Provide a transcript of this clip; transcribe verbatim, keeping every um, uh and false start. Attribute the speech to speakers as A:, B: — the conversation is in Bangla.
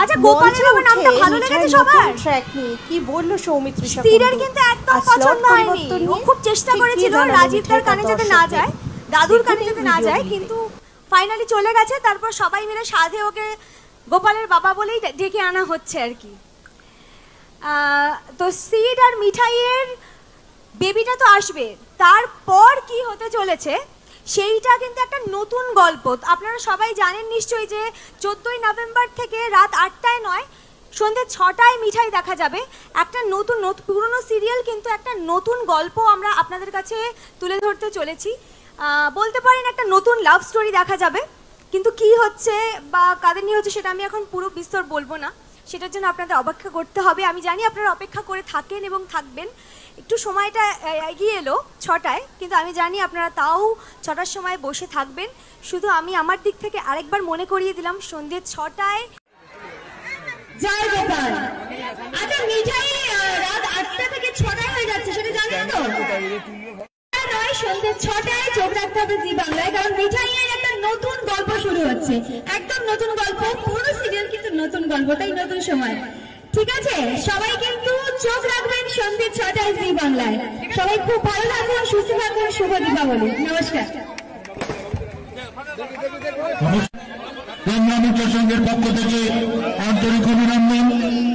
A: আচ্ছা গোপালের বাবা নামটা ভালো লেগেছে সবার?
B: ট্র্যাক নিয়ে কি বললো সৌমিত্রিষা?
A: স্থিরের কিন্তু একদম পছন্দ হয়নি। ও খুব চেষ্টা করেছিল রাজীবদার কানে যাতে না যায়, দাদুর কানে যাতে না যায়, কিন্তু ফাইনালি চলে গেছে। তারপর সবাই মিলে সাধে ওকে গোপালের বাবা বলেই ডেকে আনা হচ্ছে আর কি। তো সিড আর মিঠাইয়ের বেবিটা তো আসবে, তারপর কি হতে চলেছে সেইটা কিন্তু একটা নতুন গল্প। আপনারা সবাই জানেন নিশ্চয়ই যে চোদ্দোই নভেম্বর থেকে রাত আটটায় নয় সন্ধ্যে ছটায় মিঠাই দেখা যাবে। একটা নতুন পুরনো সিরিয়াল কিন্তু একটা নতুন গল্প আমরা আপনাদের কাছে তুলে ধরতে চলেছি। বলতে পারেন একটা নতুন লাভ স্টোরি দেখা যাবে, কিন্তু কি হচ্ছে বা কাদের নিয়ে হচ্ছে সেটা আমি এখন পুরো বিস্তর বলবো না, সেটার জন্য আপনাদের অপেক্ষা করতে হবে। আমি জানি আপনারা অপেক্ষা করে থাকেন এবং থাকবেন। একটু সময়টা এগিয়ে এলো ছটায়, কিন্তু আমি জানি আপনারা তাও ছটার সময় বসে থাকবেন। শুধু আমি আমার দিক থেকে আরেকবার মনে করিয়ে দিলাম সন্ধ্যে ছটায়
C: জয় গোপাল। আচ্ছা মিঠাই রাত আটটা থেকে ছটায় হয়ে যাচ্ছে, সেটা জানেন তো? নয়, সন্ধ্যে ছটায় চোখ রাখতে হবে জি বাংলায়, কারণ মিঠাইয়ের একটা নতুন গল্প শুরু হচ্ছে। একদম নতুন গল্প, পুরো সিরিয়াল কিন্তু নতুন গল্পটাই নতুন সময়। ঠিক আছে, সবাই কিন্তু চোখ রাখবেন সন্ধ্যে ছটায় জি বাংলায়। সবাই খুব ভালো থাকুন, সুস্থ থাকুন, শুভ দীপাবলি। নমস্কার।
D: সংঘের পক্ষ থেকে আন্তরিক অভিনন্দন।